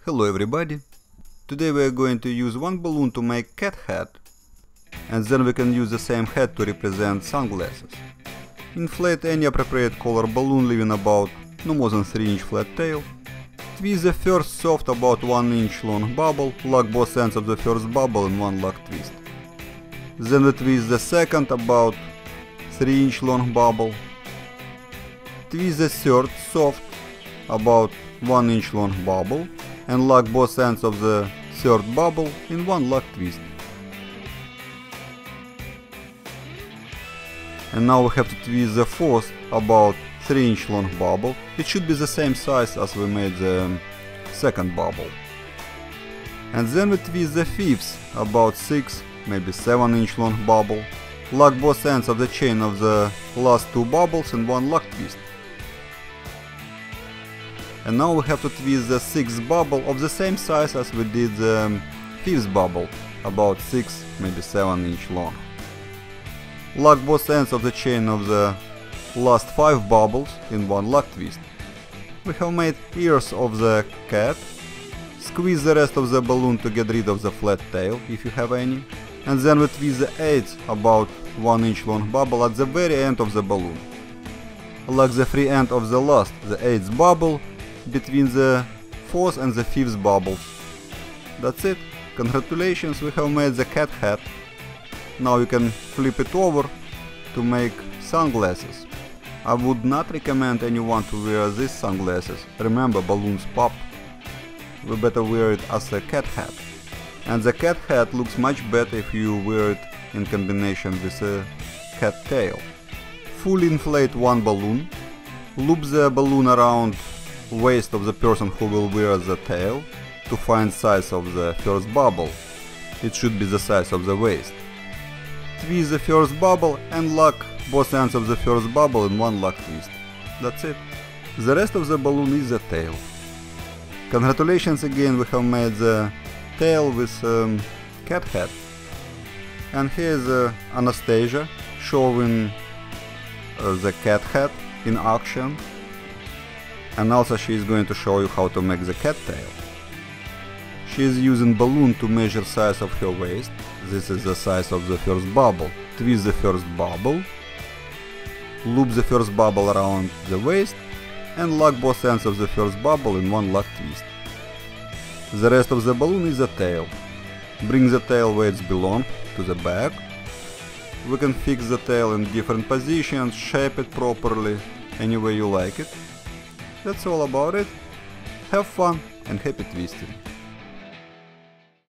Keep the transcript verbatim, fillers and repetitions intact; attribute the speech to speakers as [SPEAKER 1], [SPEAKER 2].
[SPEAKER 1] Hello everybody! Today we are going to use one balloon to make cat head, and then we can use the same head to represent sunglasses. Inflate any appropriate color balloon leaving about no more than three inch flat tail. Twist the first soft about one inch long bubble, lock both ends of the first bubble in one lock twist. Then we twist the second about three inch long bubble. Twist the third soft about one inch long bubble and lock both ends of the third bubble in one lock twist. And now we have to twist the fourth about three inch long bubble. It should be the same size as we made the second bubble. And then we twist the fifth about six, maybe seven inch long bubble. Lock both ends of the chain of the last two bubbles in one lock twist. And now we have to twist the sixth bubble of the same size as we did the fifth bubble, about six, maybe seven inch long. Lock both ends of the chain of the last five bubbles in one lock twist. We have made ears of the cat. Squeeze the rest of the balloon to get rid of the flat tail, if you have any. And then we twist the eighth about one inch long bubble at the very end of the balloon. Lock the free end of the last, the eighth bubble, between the fourth and the fifth bubbles. That's it. Congratulations, we have made the cat head. Now you can flip it over to make sunglasses. I would not recommend anyone to wear these sunglasses. Remember, balloons pop. We better wear it as a cat hat. And the cat hat looks much better if you wear it in combination with a cat tail. Fully inflate one balloon. Loop the balloon around waist of the person who will wear the tail to find size of the first bubble. It should be the size of the waist. Twist the first bubble and lock both ends of the first bubble in one lock twist. That's it. The rest of the balloon is the tail. Congratulations again, we have made the tail with um, cat head. And here's uh, Anastasia showing uh, the cat head in action. And also she is going to show you how to make the cat tail. She is using balloon to measure size of her waist. This is the size of the first bubble. Twist the first bubble. Loop the first bubble around the waist and lock both ends of the first bubble in one lock twist. The rest of the balloon is the tail. Bring the tail where it belongs, to the back. We can fix the tail in different positions, shape it properly, any way you like it. That's all about it. Have fun and happy twisting!